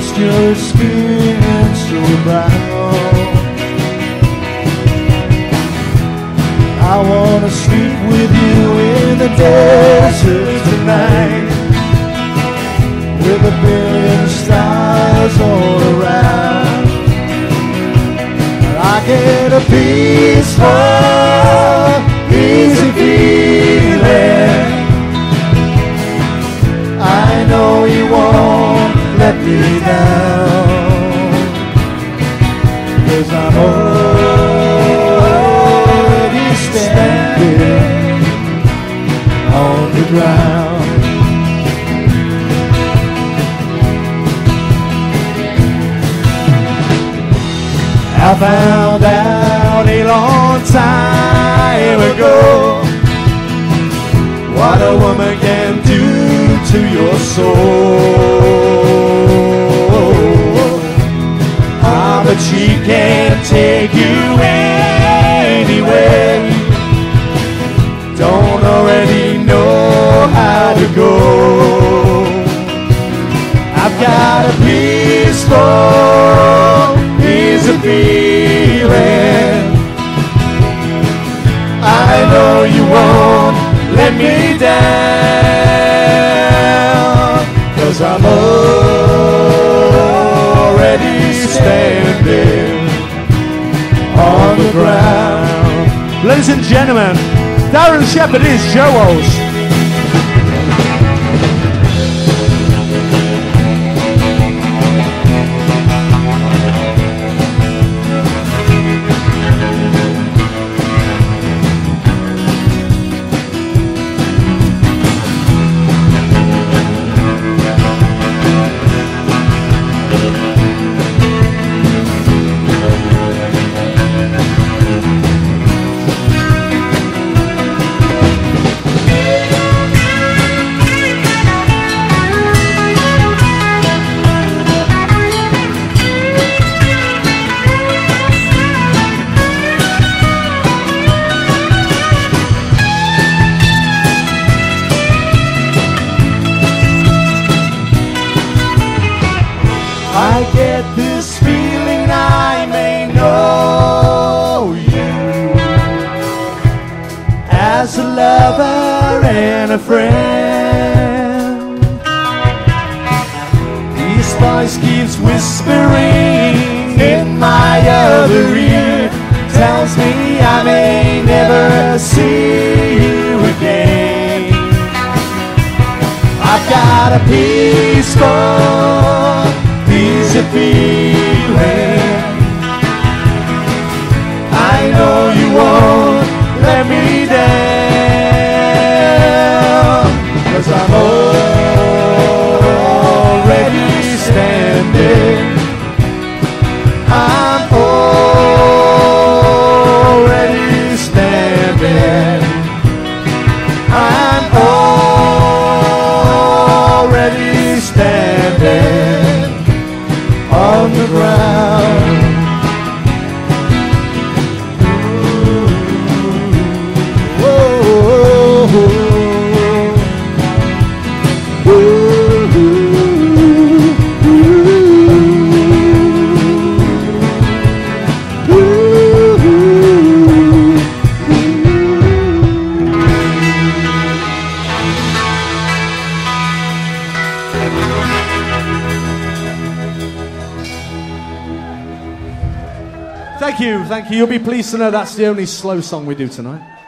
lost your skin so brown. I wanna sleep with you in the desert tonight, with a billion stars all around. I get a peaceful, easy feeling. I know you won't let me down, 'cause I'm already standing on the ground. I found out a long time ago what a woman can do to your soul. Ah, but she can't take you anywhere. Don't already know how to go. I've got a peaceful, easy feeling. I know you won't let me down, 'cause I'm already standing on the ground. Ladies and gentlemen, Darren Shepherd is Joe-O's. I get this feeling I may know you as a lover and a friend. This voice keeps whispering in my other ear, tells me I may never see you again. I've got a peaceful, easy feeling. I know you won't let me down, 'cause I'm already standing. I'm already standing. I'm already standing on the ground. Thank you. You'll be pleased to know that's the only slow song we do tonight.